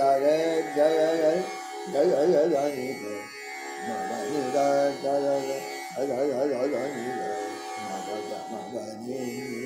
sa ga ga ga ga ga ga ga ga ni ga ma ba ni ga ga ga ga ga ga ga ga ni ga ma ba ga ma ba ni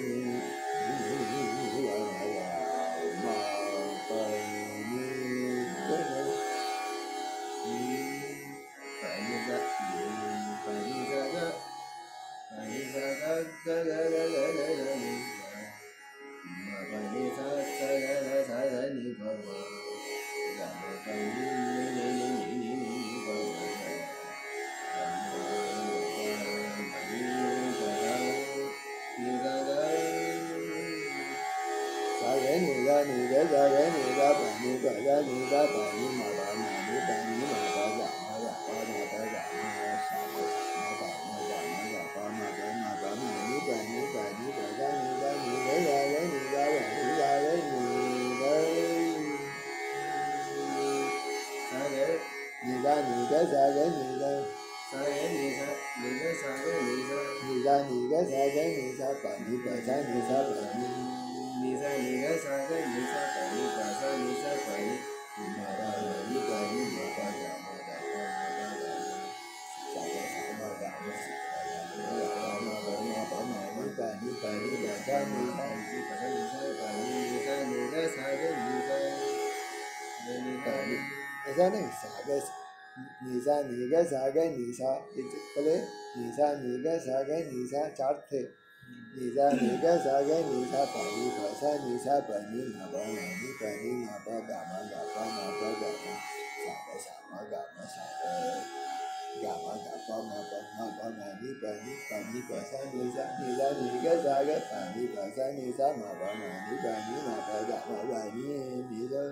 ऐसा नहीं saga निशा निगा saga निशा बोले निशा निगा saga निशा चार थे निशा निगा saga निशा पानी भाषा निशा पानी नाबा नानी पानी नाबा गामा गापा नाबा गामा सागा सामा गामा सागा गामा गापा नाबा नाबा नानी पानी पानी भाषा निशा निशा निगा सागा पानी भाषा निशा नाबा नानी पानी नाबा गामा पानी निशा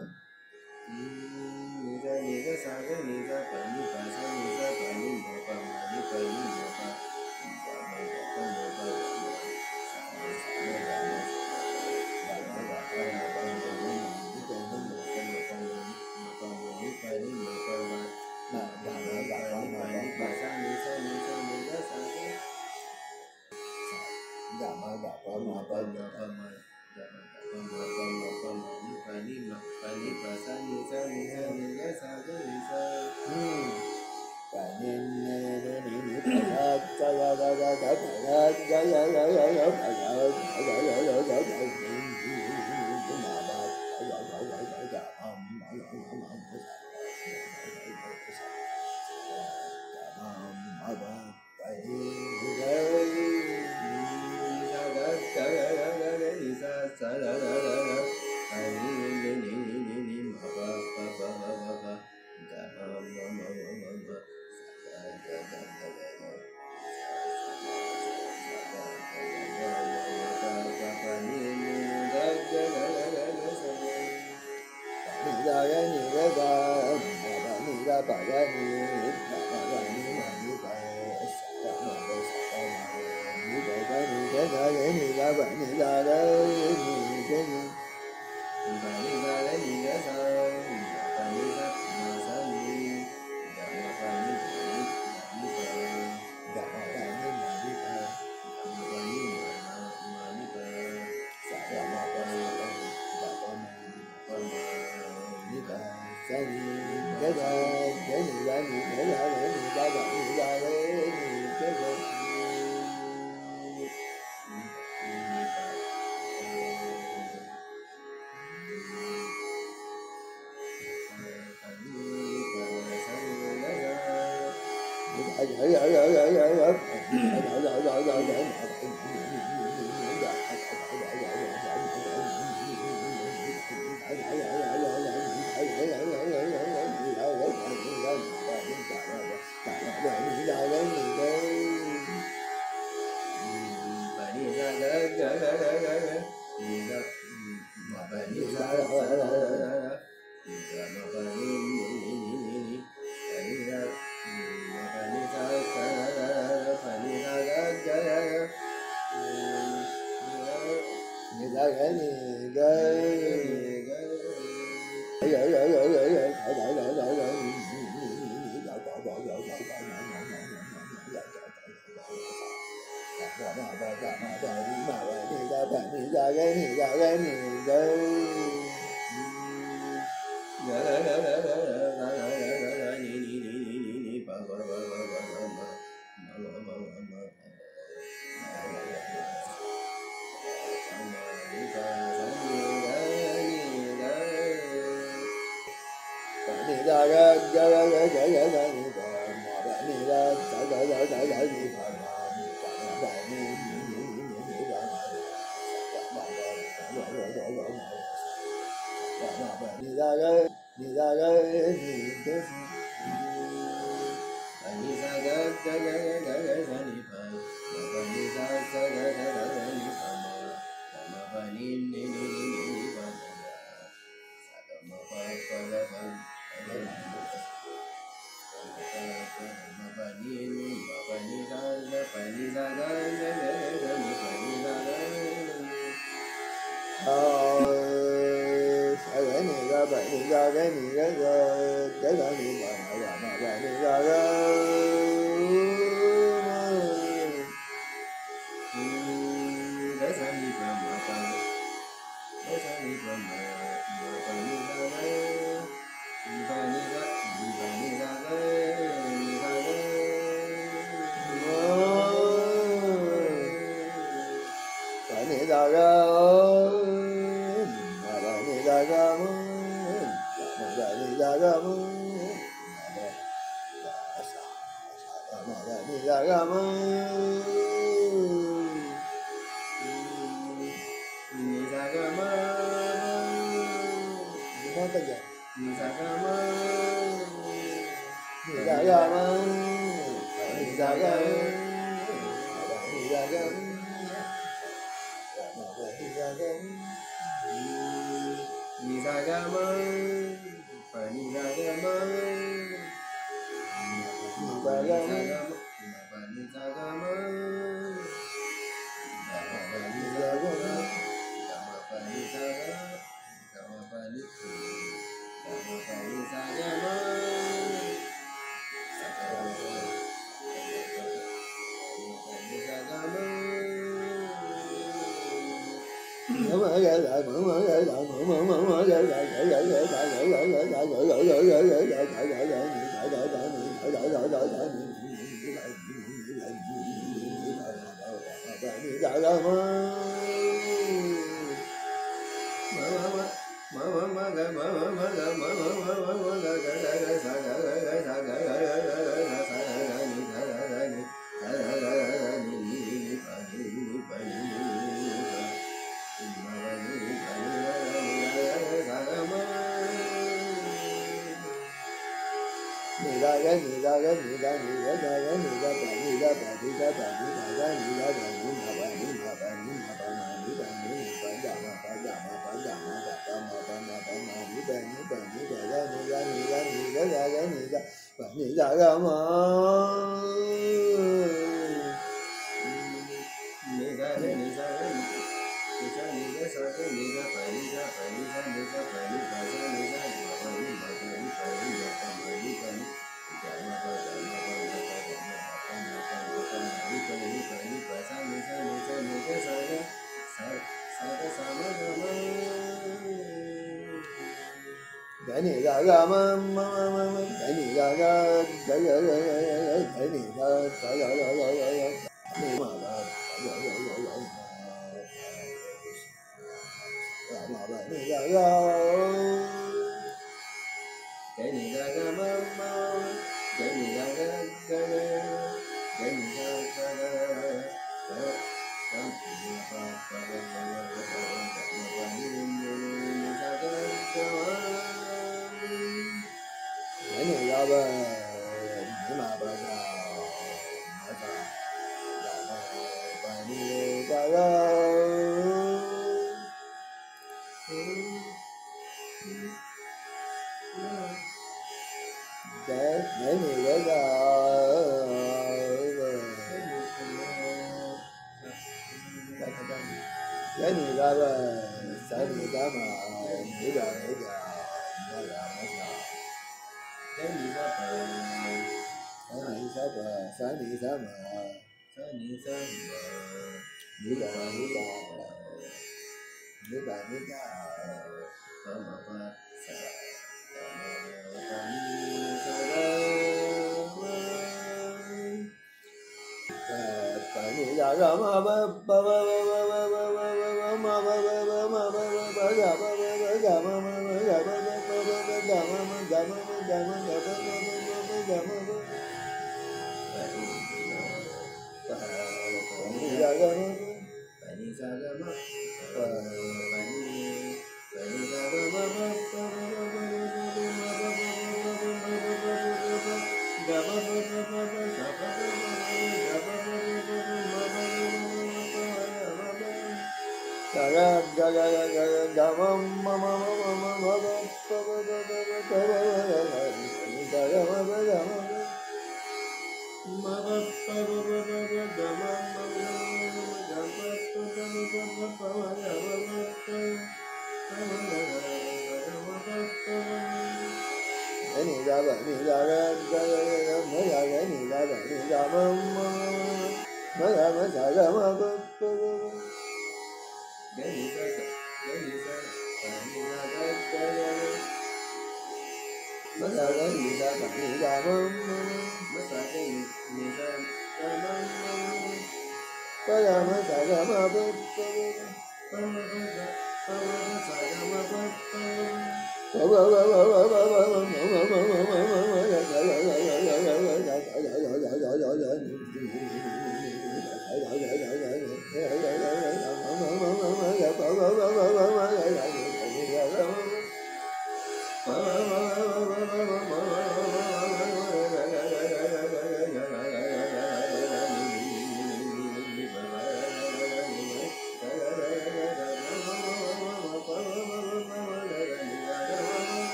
निशा निगा सागा निशा पानी भाषा निशा पानी नाबा नानी पानी नाबा गामा गापा नाबा गामा सागा गामा गामा गापा नाबा नानी पानी नाबा नानी पानी नाबा गामा गापा नाबा भाषा निशा निशा निगा सागा गामा गापा नाबा गामा पानी भाषा निशा निशा निगा सागा निशा पानी ने भाषा चला गा गा गा गा गा गा गा गा गा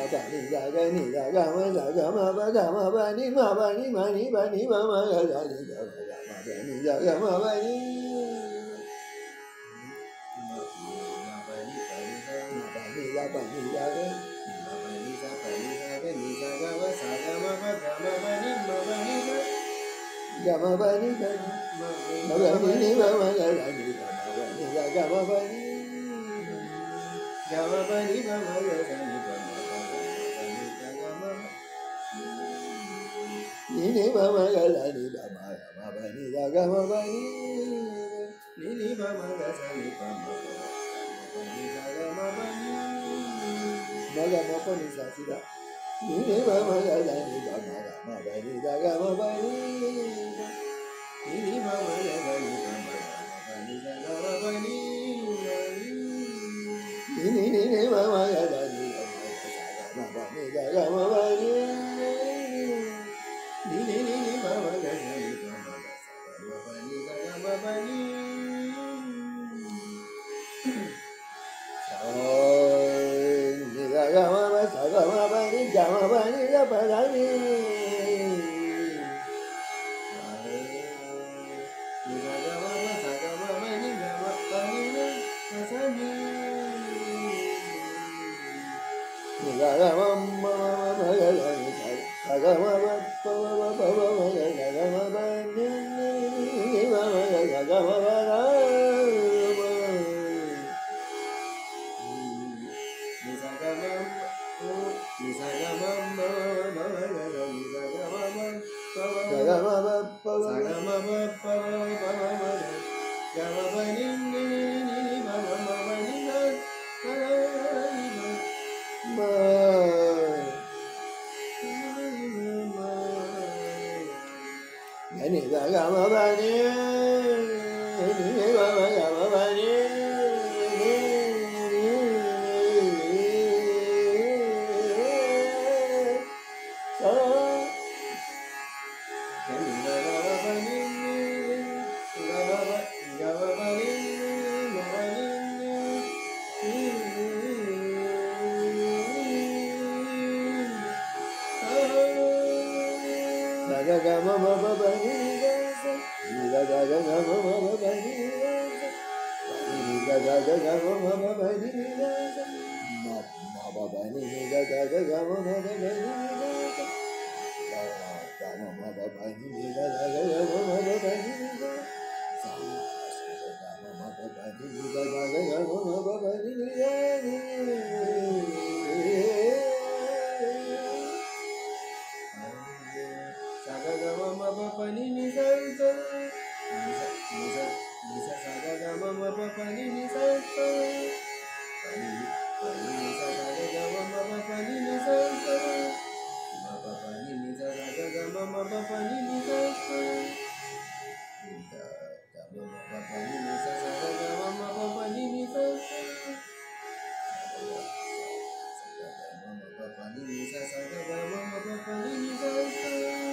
pa ni sa ga ni sa ga ma pa ga ma pa ni ma pa ni ma ni pa ni ma ma ga sa ni ga ma pa ni sa ga ma pa ni ma pa ni sa pa ni sa ga ni sa ga ma sa ga ma pa ga ma pa ni ma pa ni sa ga ma pa ni sa ma pa ni ni ma ma ga sa ni ga ma pa ni sa ga ma pa ni ga ma pa ni ma ma ga sa ni ga ma pa ni sa ga ma ni ni ma ma ga sa ni ga ma pa ni sa ga ma pa ni ni ni ma ma ga sa ni ga ma pa ni sa ga ma pa ni ma ga ma pa ni sa si da ni ni ma ma ga sa ni ga ma pa ni sa ga ma pa ni ni ni ma ma ga sa ni ga ma pa ni sa ga ma pa ni ni ni ni ni ma ma ga sa ni ga ma pa ni sa ga ma pa ni ni ni ni ni ma ma ga sa ni ga ma pa ni sa ga ma pa ni ni sa ga ma pa sa ga ma pa ni ga ma pa ni sa pa sa ni ni sa ga ma pa sa ga ma pa ni ga ma pa ni sa sa ni ni sa ga ma ma ma ga sa ni sa ga ma pa pa pa pa pa ma ga sa ga ma pa ni ni ma ma ga sa ga ma pa sa ni sa ga ma ni sa ga ma ma ma ma ga sa ni sa ga ma ma sa ga ma pa pa sa ga ma pa pa pa ma ma ga ma pa ni ni ni ni ma ma ma ma ni ga ga ni ma ni sa ga ma pa ni ni ma ma ga ma pa ni ga ga ma ma pa pa ni ga sa ni ga ga ga ma ma pa pa ni ga sa ni ga ga ga ma ma pa pa ni ga sa ma ma pa pa ni ga ga ga ma ma pa pa ni ga sa ga ma ma pa pa ni ga ga ga ma ma pa pa ni ga sa ga ma ma pa pa ni ga ga ga ma ma pa pa ni ga sa ga ga ma ma pa pa ni ni sa sa ni sa sa ga ga ma ma pa pa ni ni sa sa pa ni ni sa ga ga ma ma pa pa ni ni sa sa ma pa pa ni ni sa ga ga ma ma pa pa ni ni sa sa ga ma ma pa pa ni ni sa ga ga ma ma pa pa ni ni sa sa ga ma ma pa pa ni ni sa ga ga ma ma pa pa ni ni sa sa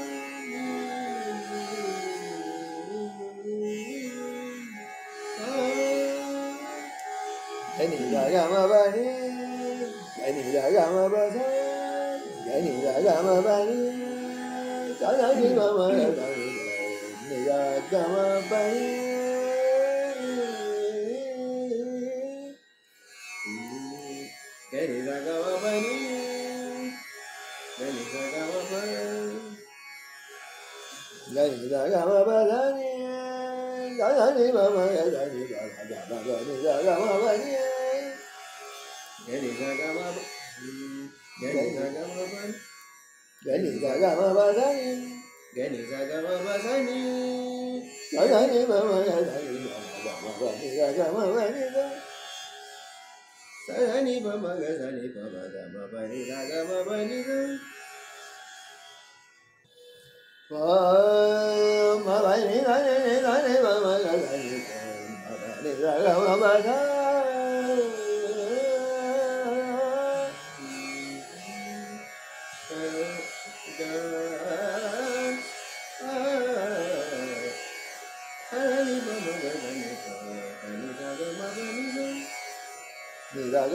ni ga ga ma pa ni ga ga ma pa sa ni ga ga ma pa ni sa sa ni ma ma ga sa ni ga ga ma pa ni ni sa ga ma pa ni ni sa ga ma pa ni sa ga ma pa sa ni sa sa ni ma ma ga sa ni ga ga ma pa ni sa ga ma pa ni ni sa ga ma pa ni sa ga ma pa ni sa ga ma pa sa ni ni sa ga ma pa sa ni sa sa ni ma ma ga sa ni ga ga ma pa ni sa ga ma pa ni sa sa ni pa ma ga sa ni pa ma ga ma pa ni sa ga ma pa ni sa ma pa ni sa ni ma ma ga sa ni pa ma ni sa ga ma pa sa ni sa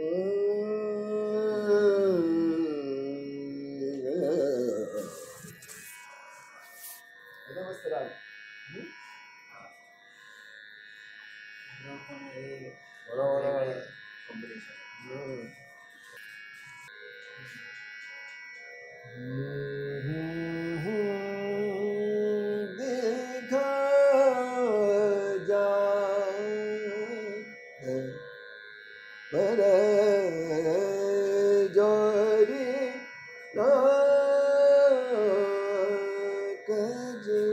मस्त राग बरोबर combination देखा जाए पर जोरी ना कजे